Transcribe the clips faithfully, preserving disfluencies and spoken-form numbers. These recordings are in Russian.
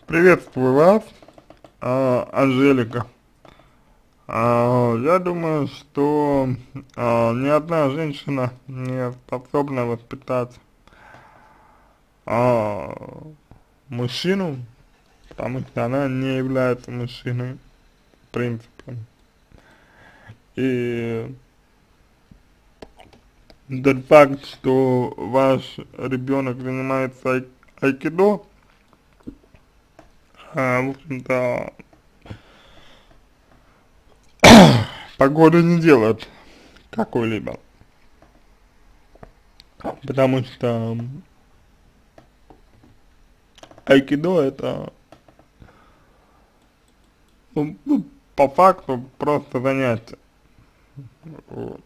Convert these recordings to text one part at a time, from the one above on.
Приветствую вас, а, Анжелика. А, я думаю, что а, ни одна женщина не способна воспитать а, мужчину, потому что она не является мужчиной, в принципе. И тот факт, что ваш ребенок занимается ай- айкидо, а, в общем-то, погода не делает какой-либо, потому что айкидо это, ну, ну, по факту просто занятие. Вот.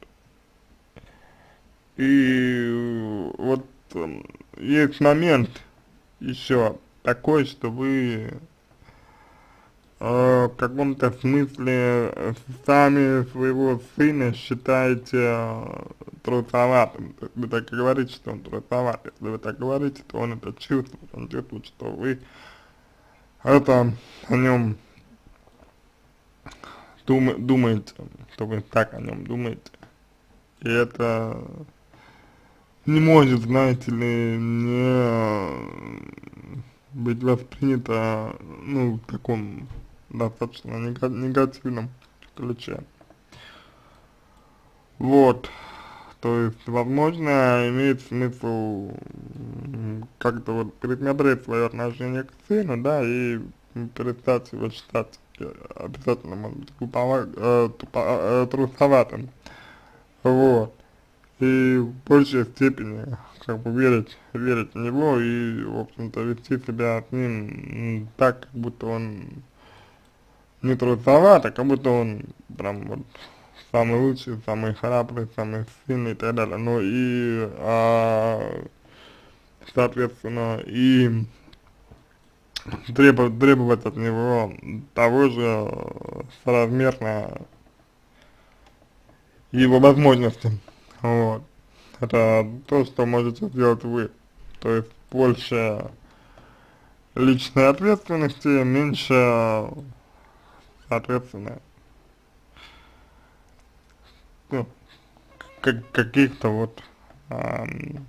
И вот м, есть момент еще такой, что вы э, в каком-то смысле э, сами своего сына считаете э, трусоватым. То есть вы так и говорите, что он трусоват. Если вы так говорите, то он это чувствует. Он чувствует, что вы это о нем дум, думаете, что вы так о нем думаете. И это не может, знаете ли, не быть воспринято, ну, в таком достаточно нега негативном ключе. Вот, то есть, возможно, имеет смысл м, как-то вот пересмотреть свое отношение к сыну, да, и перестать его считать э, обязательно, может быть, глупова, э, тупо, э, трусоватым, вот. И в большей степени как бы верить, верить в него и, в общем-то, вести себя с ним м, так, как будто он не трусоват, а как будто он прям вот самый лучший, самый храбрый, самый сильный и так далее. Ну и, а, соответственно, и требовать, требовать от него того же э, соразмерно его возможностям. Вот. Это то, что можете сделать вы. То есть больше личной ответственности, меньше, соответственно, ну, как, каких-то вот ам,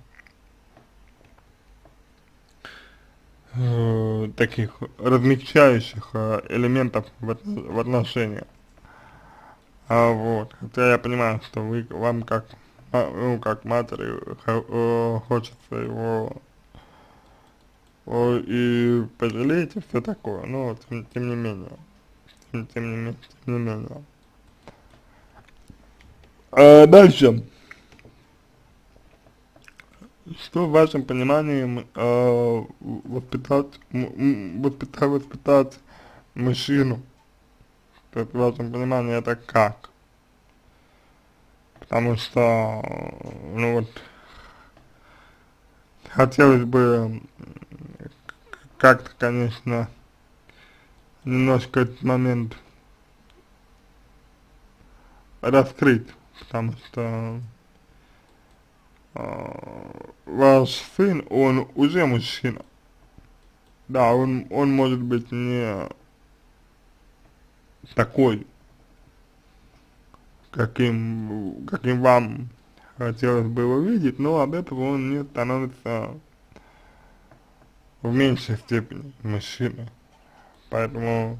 э, таких размягчающих э, элементов в, от- в отношениях. А вот, хотя я понимаю, что вы, вам как, а, ну, как матери хо- э, хочется его о, и пожалеть и все такое, но тем, тем не менее, тем, тем не менее, тем не менее. А дальше, что в вашем понимании э, воспитать, м- м- воспитать, воспитать мужчину? То есть в вашем понимании это как? Потому что, э, ну вот, хотелось бы как-то, конечно, немножко этот момент раскрыть, потому что э, ваш сын, он уже мужчина. Да, он, он может быть не такой, каким, каким вам хотелось бы его видеть, но от этого он не становится в меньшей степени мужчиной. Поэтому,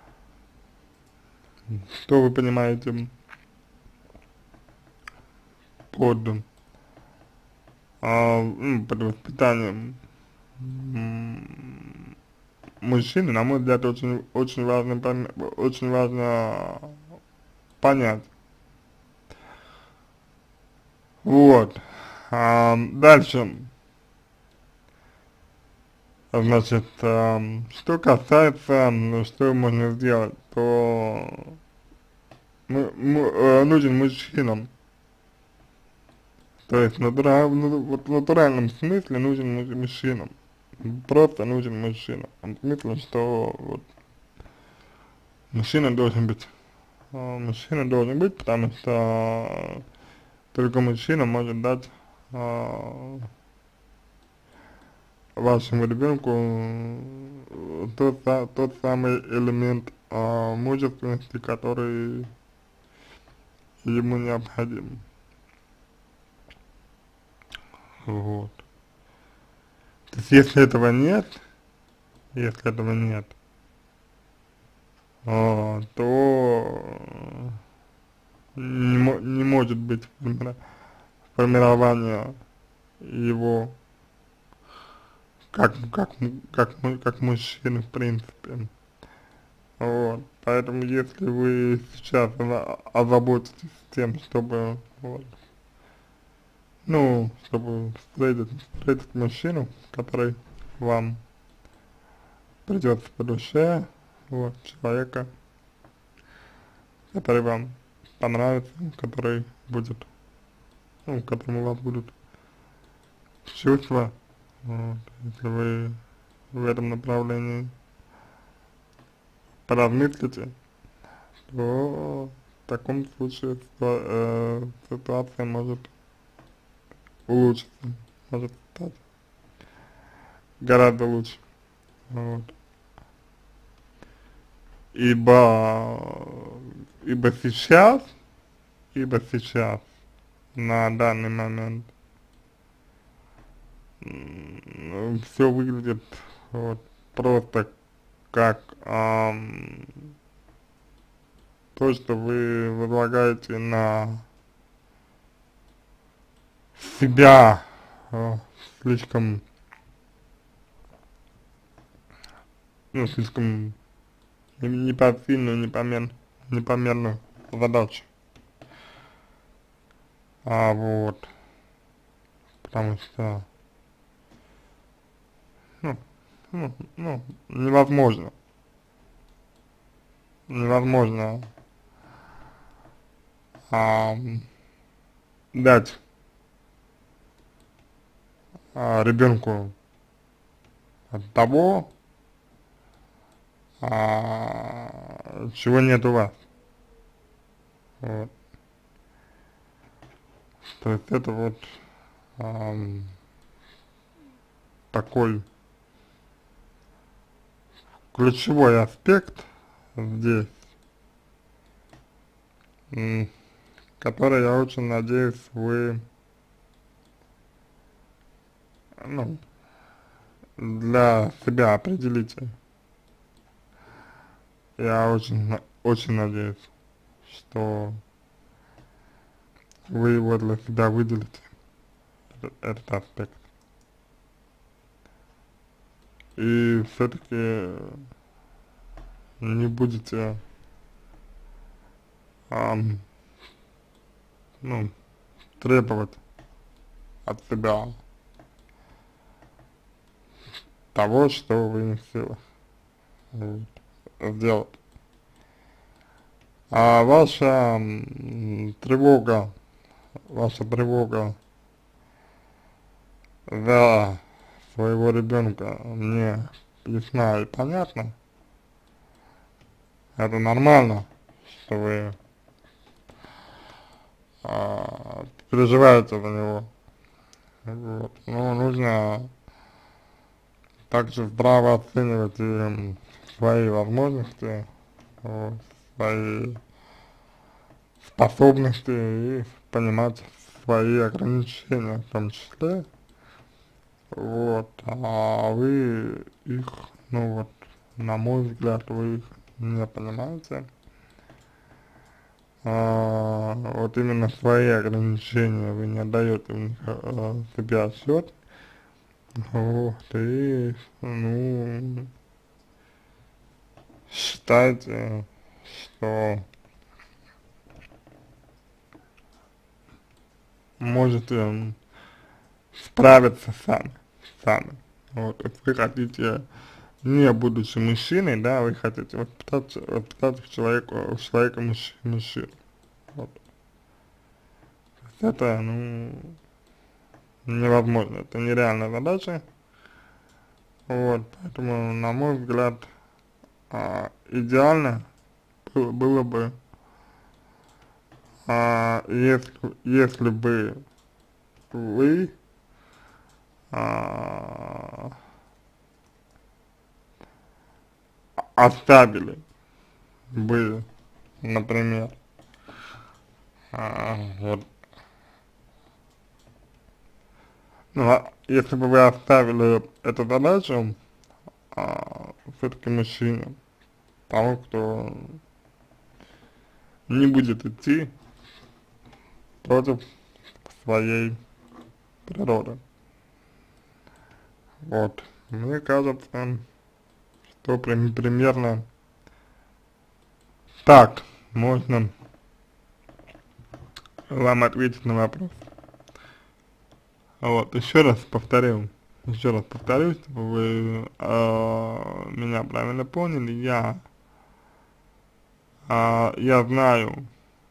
что вы понимаете под, а, м, под воспитанием м, мужчины, на мой взгляд, очень, очень важно, пон- очень важно понять. Вот. А, дальше, значит, ам, что касается, м, что можно сделать, то мы, мы, э, нужен мужчинам, то есть натура, ну, вот в натуральном смысле нужен муж- мужчинам, просто нужен мужчина, в том смысле, что вот мужчина должен быть, а, мужчина должен быть, потому что только мужчина может дать а, вашему ребенку тот, са- тот самый элемент а, мужественности, который ему необходим. Вот. То есть если этого нет, если этого нет, а, то не, мо- не может быть формира- формирования его как, как, му- как, му- как мужчины в принципе. Вот. Поэтому если вы сейчас оза- озаботитесь тем, чтобы вот, ну, чтобы встретить, встретить мужчину, который вам придется по душе, вот, человека, который вам понравится, который будет, ну, к которому у вас будут чувства, вот, если вы в этом направлении поразмыслите, то в таком случае ситуа- э, ситуация может улучшиться, может стать гораздо лучше, вот. Ибо, ибо сейчас, ибо сейчас, на данный момент, все выглядит вот просто как ам, то, что вы возлагаете на себя а, слишком, ну, слишком не- непосильную, непомер, непомерную задачу. А вот, потому что, ну, ну, ну, невозможно, невозможно ам, дать а, ребенку того, а, чего нет у вас. Вот. То есть это вот ам, такой ключевой аспект здесь, м, который, я очень надеюсь, вы, ну, для себя определите. Я очень, на- очень надеюсь, что вы его для себя выделите, этот, этот аспект. И все-таки не будете, ам, ну, требовать от себя того, что вы не в силах вот, сделать. А ваша м, тревога, ваша тревога за своего ребенка мне ясна и понятна. Это нормально, что вы а, переживаете за него. Вот. Но нужно также здраво оценивать и м, свои возможности, вот, свои способности и понимать свои ограничения в том числе. Вот, а вы их, ну вот, на мой взгляд, вы их не понимаете. А, вот именно свои ограничения вы не отдаете в них а, себе отчет. Вот, и, ну, считайте, что можете м, справиться сами, сами. Вот, если вы хотите, не будучи мужчиной, да, вы хотите воспитать, воспитать в человека, в человека мужч, мужчину. Вот. Это, ну, невозможно, это нереальная задача. Вот, поэтому, на мой взгляд, а, идеально было, было бы, а, если, если бы вы а, оставили бы, например, а, вот, ну, а если бы вы оставили эту задачу, а, все-таки мужчине, тому, кто не будет идти против своей природы. Вот, мне кажется, что при, примерно так можно вам ответить на вопрос. Вот, еще раз повторю, еще раз повторюсь, чтобы вы э, меня правильно поняли. Я, э, я знаю,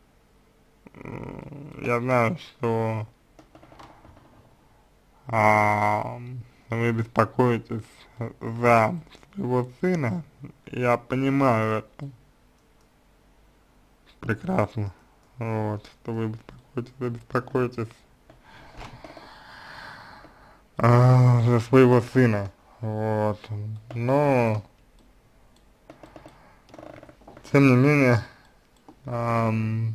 э, я знаю, что э, вы беспокоитесь за своего сына. Я понимаю это прекрасно. Вот, что вы беспокоитесь, вы беспокоитесь а, за своего сына, вот, но, тем не менее, ам,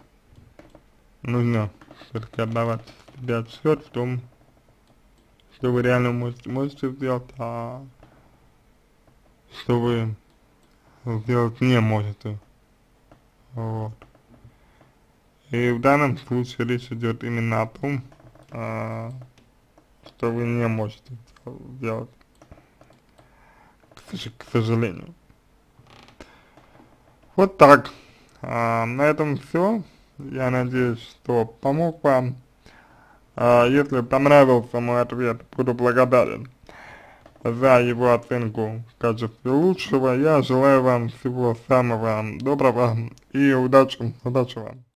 нужно все-таки отдавать себе отчет в том, что вы реально можете, можете сделать, а что вы сделать не можете, вот. И в данном случае речь идет именно о том, а, что вы не можете сделать, к сожалению. Вот так. А, на этом все. Я надеюсь, что помог вам. А, если понравился мой ответ, буду благодарен за его оценку в качестве лучшего. Я желаю вам всего самого доброго и удачи, удачи вам.